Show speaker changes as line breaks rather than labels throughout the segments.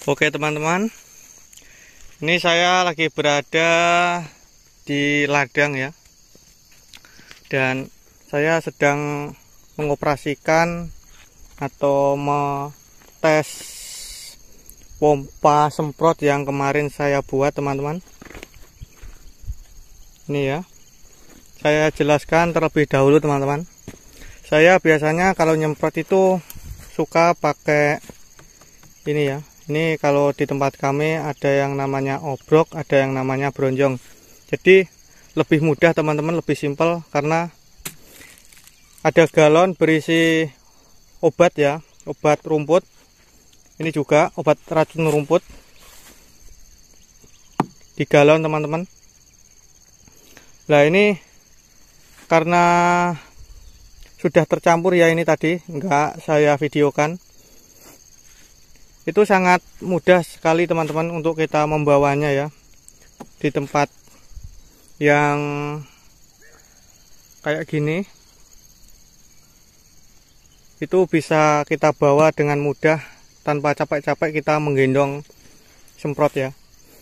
Oke teman-teman, ini saya lagi berada di ladang ya, dan saya sedang mengoperasikan atau tes pompa semprot yang kemarin saya buat teman-teman. Ini ya, saya jelaskan terlebih dahulu teman-teman. Saya biasanya kalau nyemprot itu suka pakai ini ya. Ini kalau di tempat kami ada yang namanya obrok, ada yang namanya bronjong. Jadi lebih mudah teman-teman, lebih simpel karena ada galon berisi obat ya, obat rumput. Ini juga obat racun rumput di galon teman-teman. Nah ini karena sudah tercampur ya, ini tadi enggak saya videokan. Itu sangat mudah sekali teman-teman untuk kita membawanya ya, di tempat yang kayak gini. Itu bisa kita bawa dengan mudah tanpa capek-capek kita menggendong semprot ya.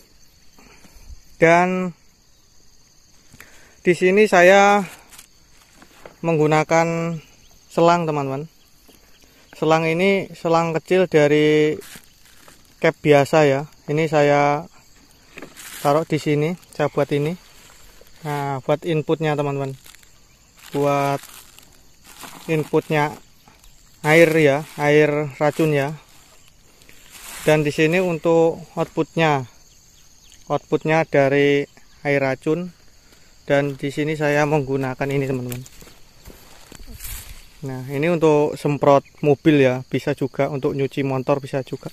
Dan di sini saya menggunakan selang teman-teman. Selang ini selang kecil dari cap biasa ya. Ini saya taruh di sini, saya buat ini. Nah, buat inputnya teman-teman. Buat inputnya air ya, air racun ya. Dan di sini untuk outputnya dari air racun. Dan di sini saya menggunakan ini teman-teman. Nah, ini untuk semprot mobil ya, bisa juga untuk nyuci motor, bisa juga.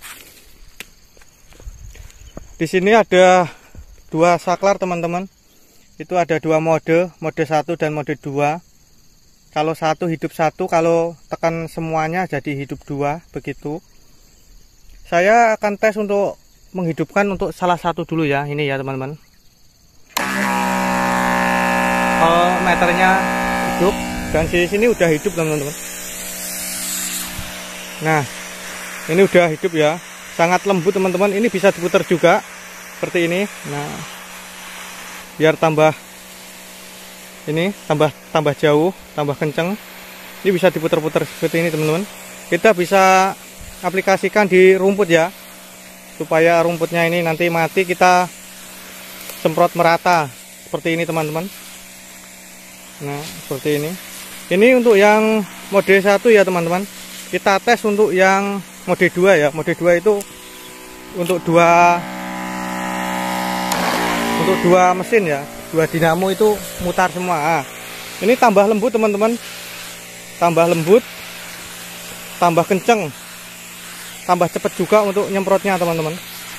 Di sini ada dua saklar teman-teman. Itu ada dua mode 1 dan mode 2. Kalau satu hidup satu, kalau tekan semuanya jadi hidup 2, begitu. Saya akan tes untuk menghidupkan untuk salah satu dulu ya, ini ya teman-teman. Kalau meternya hidup, dan di sini udah hidup teman-teman. Nah, ini udah hidup ya, sangat lembut teman-teman. Ini bisa diputar juga seperti ini. Nah, biar tambah ini tambah jauh, tambah kenceng. Ini bisa diputar-putar seperti ini teman-teman. Kita bisa aplikasikan di rumput ya, supaya rumputnya ini nanti mati, kita semprot merata seperti ini teman-teman. Nah, seperti ini. Ini untuk yang mode 1 ya teman-teman. Kita tes untuk yang mode 2 ya. Mode 2 itu untuk dua mesin ya, 2 dinamo itu mutar semua. Nah, ini tambah lembut teman-teman. Tambah lembut, tambah kenceng, tambah cepat juga untuk nyemprotnya teman-teman.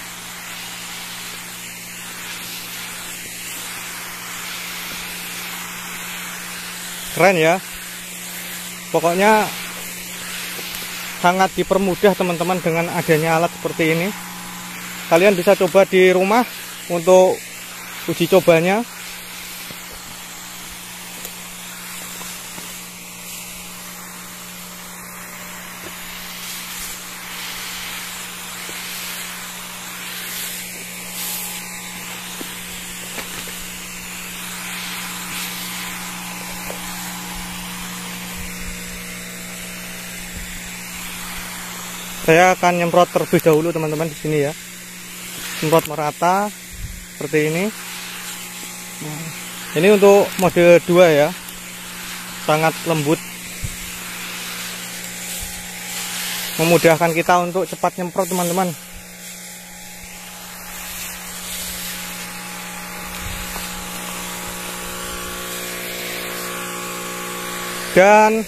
Keren ya. Pokoknya sangat dipermudah teman-teman dengan adanya alat seperti ini. Kalian bisa coba di rumah untuk uji cobanya. Saya akan nyemprot terlebih dahulu teman-teman di sini ya. Semprot merata seperti ini. Nah, ini untuk mode 2 ya. Sangat lembut. Memudahkan kita untuk cepat nyemprot teman-teman. Dan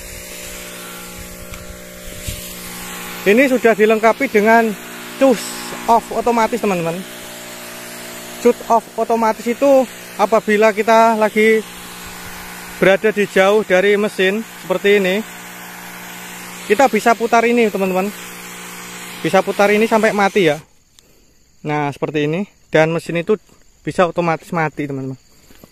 ini sudah dilengkapi dengan shut off otomatis teman-teman. Shut off otomatis itu apabila kita lagi berada di jauh dari mesin seperti ini, kita bisa putar ini teman-teman. Bisa putar ini sampai mati ya. Nah seperti ini. Dan mesin itu bisa otomatis mati teman-teman.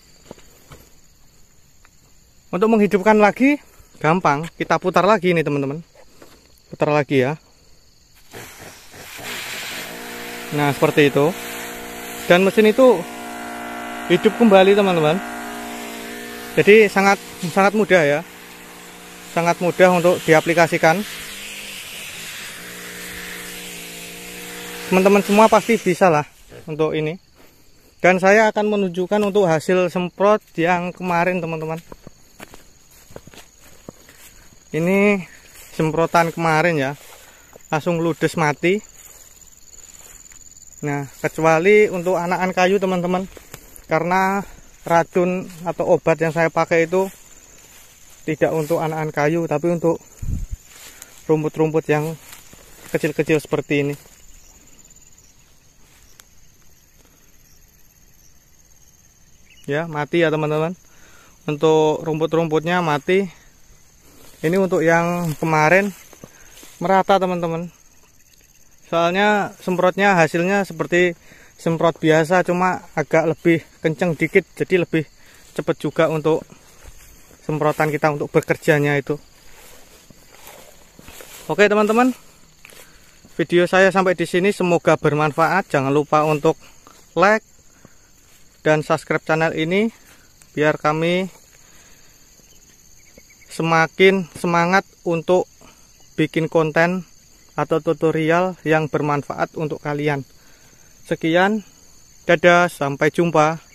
Untuk menghidupkan lagi gampang, kita putar lagi ini teman-teman. Putar lagi ya. Nah, seperti itu. Dan mesin itu hidup kembali, teman-teman. Jadi sangat mudah ya. Sangat mudah untuk diaplikasikan. Teman-teman semua pasti bisa lah untuk ini. Dan saya akan menunjukkan untuk hasil semprot yang kemarin, teman-teman. Ini semprotan kemarin ya, langsung ludes mati. Nah, kecuali untuk anakan kayu, teman-teman, karena racun atau obat yang saya pakai itu tidak untuk anakan kayu, tapi untuk rumput-rumput yang kecil-kecil seperti ini. Ya, mati ya, teman-teman. Untuk rumput-rumputnya mati. Ini untuk yang kemarin merata, teman-teman. Soalnya semprotnya hasilnya seperti semprot biasa, cuma agak lebih kenceng dikit, jadi lebih cepat juga untuk semprotan kita untuk bekerjanya itu. Oke, teman-teman, video saya sampai di sini, semoga bermanfaat. Jangan lupa untuk like dan subscribe channel ini biar kami semakin semangat untuk bikin konten atau tutorial yang bermanfaat untuk kalian. Sekian, dadah, sampai jumpa.